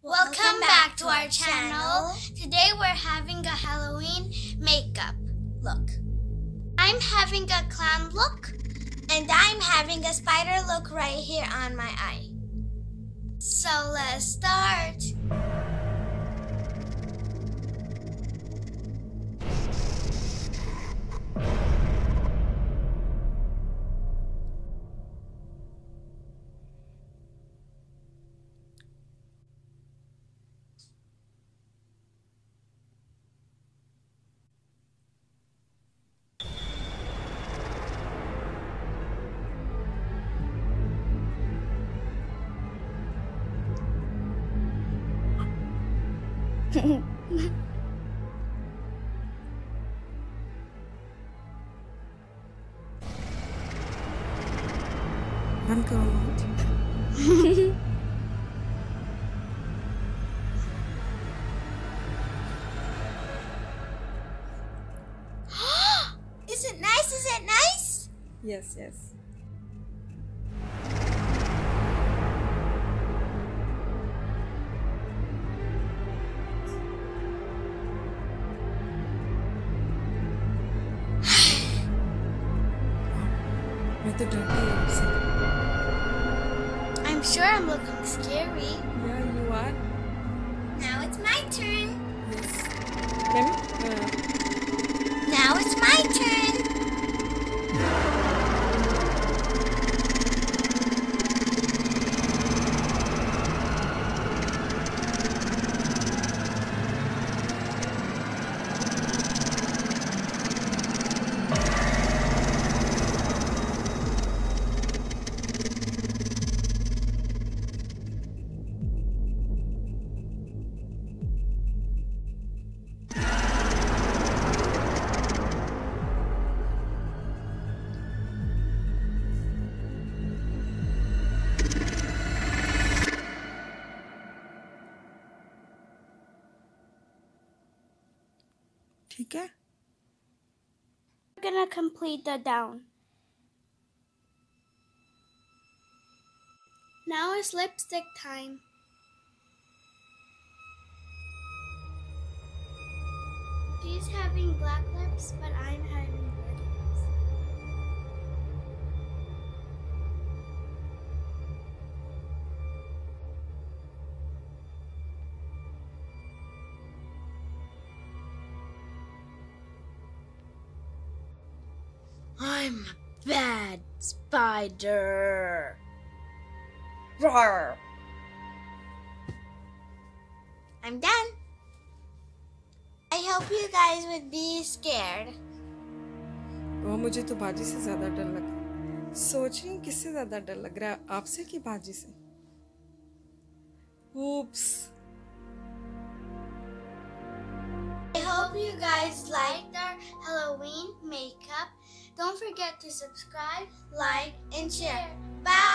Welcome back to our channel. Today we're having a Halloween makeup look. I'm having a clown look. And I'm having a spider look right here on my eye. So let's start. बंद करो mouth. Is it nice? Is it nice? Yes, yes. मैं तो डर गई आपसे। I'm sure I'm looking scary. Yeah, you are. Now it's my turn. Yes. Ma'am, Now it's my turn. ठीक है? We're gonna complete the down. Now it's lipstick time. She's having black lips, but I'm having red lips. I'm a bad spider. Roar. I'm done. I hope you guys would be scared. वो मुझे तो बाजी से ज़्यादा डर लगा। सोच रही हूँ किससे ज़्यादा डर लग रहा है, आपसे कि बाजी से? Oops. I hope you guys liked our Halloween makeup. Don't forget to subscribe, like, and share. Bye!